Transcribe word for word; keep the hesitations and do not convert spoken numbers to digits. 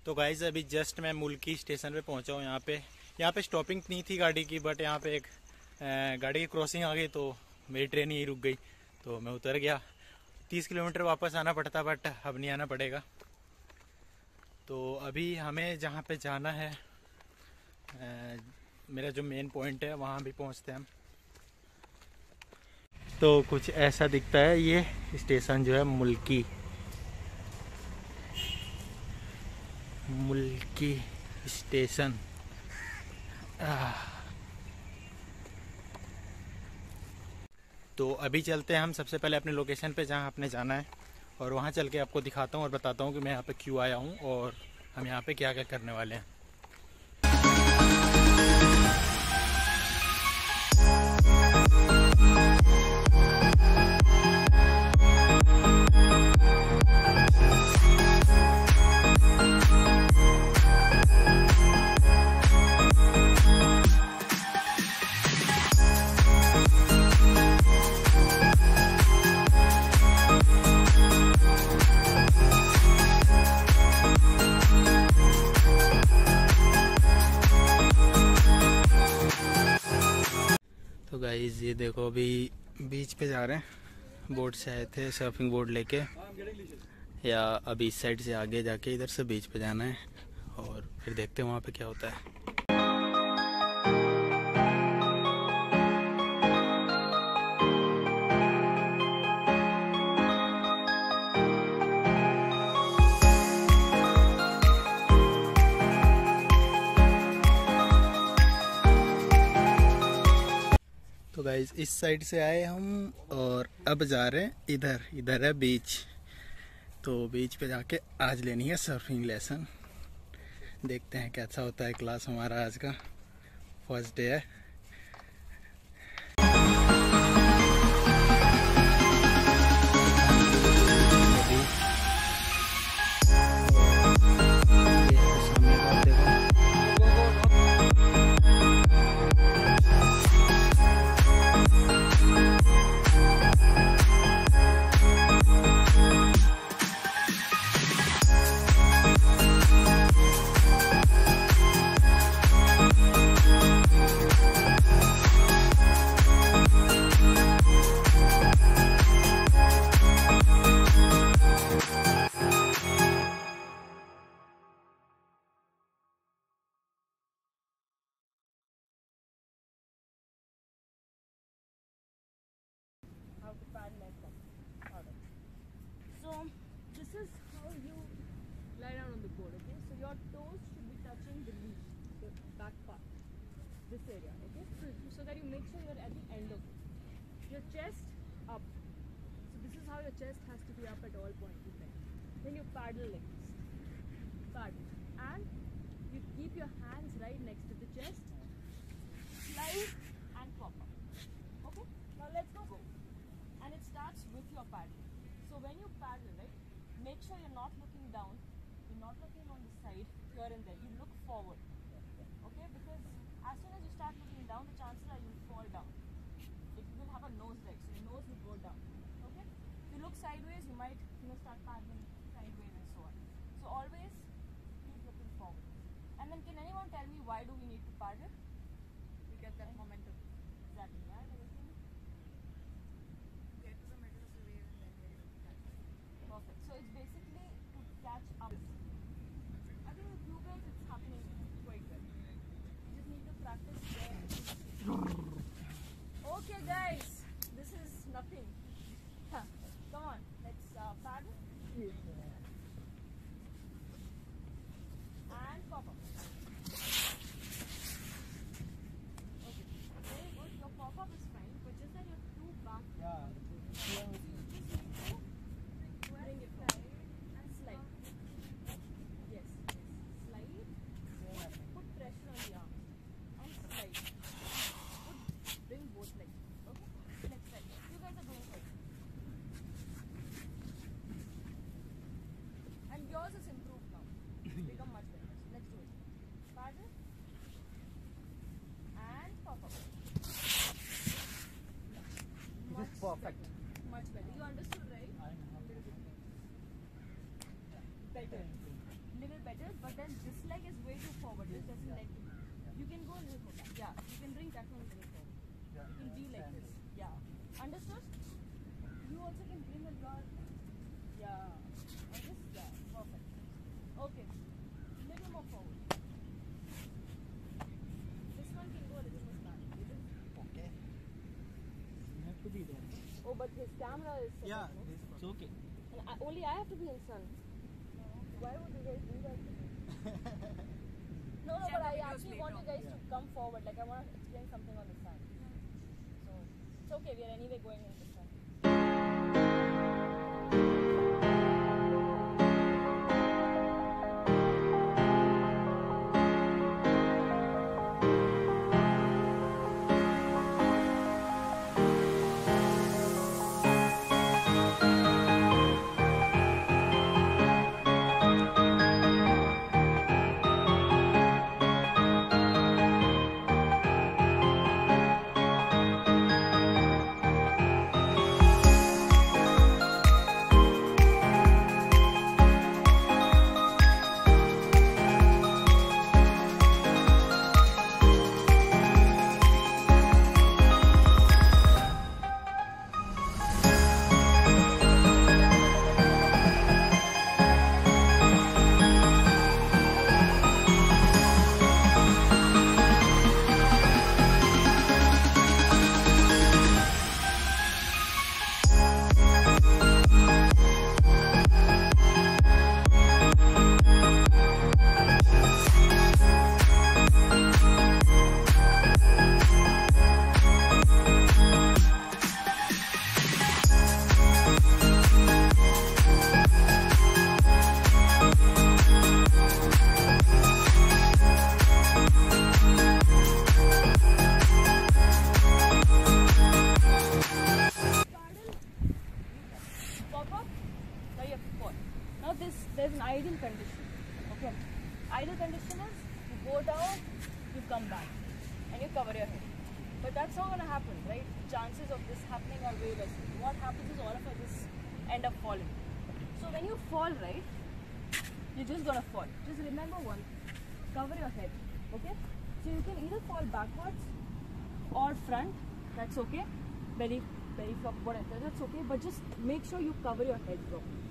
तो गाइज अभी जस्ट मैं मुल्की स्टेशन पे पहुंचा हूँ। यहाँ पे यहाँ पे स्टॉपिंग नहीं थी गाड़ी की, बट यहाँ पे एक गाड़ी की क्रॉसिंग आ गई तो मेरी ट्रेन यहीं रुक गई, तो मैं उतर गया। तीस किलोमीटर वापस आना पड़ता, बट अब नहीं आना पड़ेगा। तो अभी हमें जहाँ पे जाना है, आ, मेरा जो मेन पॉइंट है वहाँ भी पहुँचते हैं हम। तो कुछ ऐसा दिखता है ये स्टेशन जो है मुल्की मुल्की स्टेशन। तो अभी चलते हैं हम सबसे पहले अपने लोकेशन पे जहाँ आपने जाना है, और वहाँ चल के आपको दिखाता हूँ और बताता हूँ कि मैं यहाँ पे क्यों आया हूँ और हम यहाँ पे क्या क्या करने वाले हैं। तो गाइस ये देखो अभी बीच पे जा रहे हैं, बोट से आए थे सर्फिंग बोर्ड लेके, या अभी इस साइड से आगे जाके इधर से बीच पे जाना है और फिर देखते हैं वहाँ पे क्या होता है। तो गाइज इस साइड से आए हम और अब जा रहे हैं इधर इधर है बीच। तो बीच पे जाके आज लेनी है सर्फिंग लेसन। देखते हैं कैसा होता है क्लास हमारा। आज का फर्स्ट डे है। How to paddle like that. Alright. So this is how you lie down on the board, okay? So your toes should be touching the leaf, the back part, this area, okay? So, so that you make sure you're at the end of it. Your chest up. So this is how your chest has to be up at all points in time. Then you paddle like this. Paddle. And you keep your hands right next to the chest. Slide and pop up. Okay? Now let's go. go. And it starts with your paddle. So when you paddle, right, make sure you're not looking down, you're not looking on the side, here and there. You look forward, okay? Because as soon as you start looking down, the chances are you'll fall down. It will have a nose dive, so your nose will go down, okay? If you look sideways, you might, you know, start paddling sideways and so on. So always keep looking forward. And then can anyone tell me why do we need to paddle? We get that momentum. Exactly, yeah? Perfect. So it's basically to catch up. I think with you guys it's happening quite well. You just need to practice there. Okay guys, this is nothing. Huh. Come on, let's uh, paddle. And pop up. Okay, very good. Your pop up is fine, but just that you're too back. Yeah. So you just need to bring it forward and slide. Yes, yes. Slide. Put pressure on the arms and slide. Put, bring both legs. Okay? Let's try. You guys are doing right. And yours is improved now. It's become much better. So let's do it. Paddle. And pop up. Much perfect. Better. Much Understood? You also can bring a your yeah. And this yeah, perfect. Okay. Little more forward. This one can go a little more back. Okay. You have to be there. Oh, but his camera is set Yeah, up, no? this it's okay. And I, only I have to be in sun. Why would you guys do that to me? No, no, but I actually want you guys to come forward. Like I want to explain something on the sun. So it's okay. We are anyway going in the sun. There's an ideal condition. Okay. Ideal condition is you go down, you come back, and you cover your head. But that's not going to happen, right? Chances of this happening are way less. What happens is all of us just end up falling. So when you fall, right, you're just going to fall. Just remember one, cover your head. Okay. So you can either fall backwards or front. That's okay. Belly, belly flop, whatever. That's okay. But just make sure you cover your head properly.